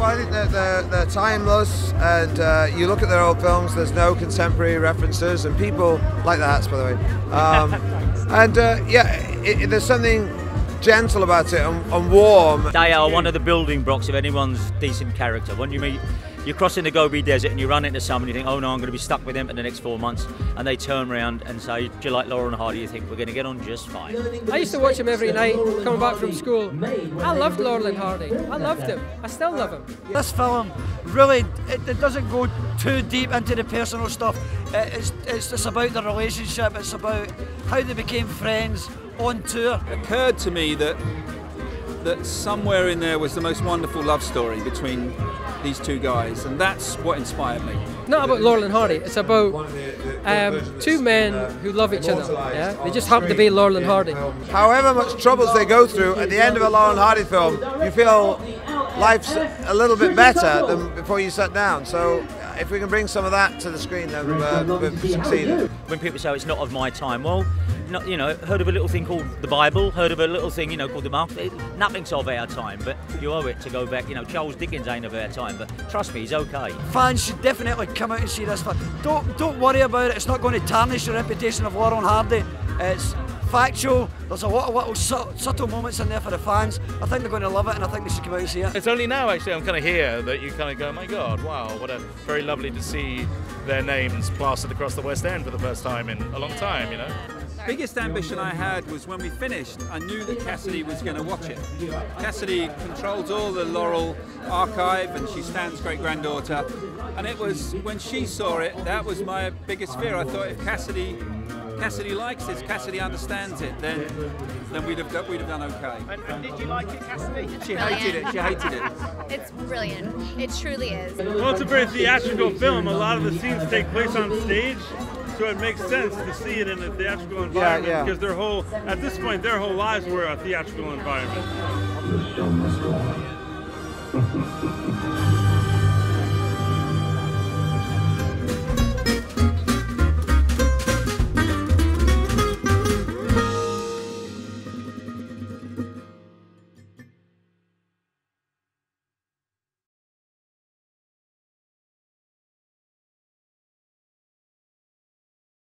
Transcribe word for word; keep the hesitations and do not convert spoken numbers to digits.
I think that they're, they're timeless, and uh, you look at their old films, there's no contemporary references, and people like the hats, by the way. Um, and uh, yeah, it, it, there's something gentle about it and, and warm. They are one of the building blocks of anyone's decent character. When you meet, you're crossing the Gobi Desert and you run into someone, you think, oh no, I'm going to be stuck with them for the next four months, and they turn around and say, do you like Laurel Hardy? You think, we're going to get on just fine. I used to watch him every night coming back from school. I loved Laurel Hardy. I loved him. I still love him. This film really, it, it doesn't go too deep into the personal stuff. It, it's, it's just about the relationship. It's about how they became friends on tour. It occurred to me that that somewhere in there was the most wonderful love story between these two guys, and that's what inspired me. Not about Laurel and Hardy, it's about um, two men who love each other. Yeah, they just happen to be Laurel and Hardy. However much troubles they go through, at the end of a Laurel and Hardy film, you feel life's a little bit better than before you sat down. So if we can bring some of that to the screen, then uh, we've succeeded. When people say it's not of my time, well, not, you know, heard of a little thing called the Bible, heard of a little thing, you know, called the Mark. Nothing's of our time, but you owe it to go back. You know, Charles Dickens ain't of our time, but trust me, he's okay. Fans should definitely come out and see this film. Don't don't worry about it. It's not going to tarnish the reputation of Laurel Hardy. It's factual. There's a lot of little subtle moments in there for the fans. I think they're going to love it, and I think they should come out and see it. It's only now, actually, I'm kind of here that you kind of go, my God, wow, what a very lovely to see their names plastered across the West End for the first time in a long time, you know. Biggest ambition I had was when we finished, I knew that Cassidy was going to watch it. Cassidy controls all the Laurel archive, and she's Stan's great-granddaughter. And it was, when she saw it, that was my biggest fear. I thought if Cassidy Cassidy likes this, Cassidy understands it, then then we'd have done, we'd have done okay. And, and did you like it, Cassidy? She hated it, she hated it. It's brilliant. It truly is. Well, it's a very theatrical film. A lot of the scenes take place on stage, so it makes sense to see it in a theatrical environment, yeah, yeah. because their whole, at this point, their whole lives were a theatrical environment. The show must go on.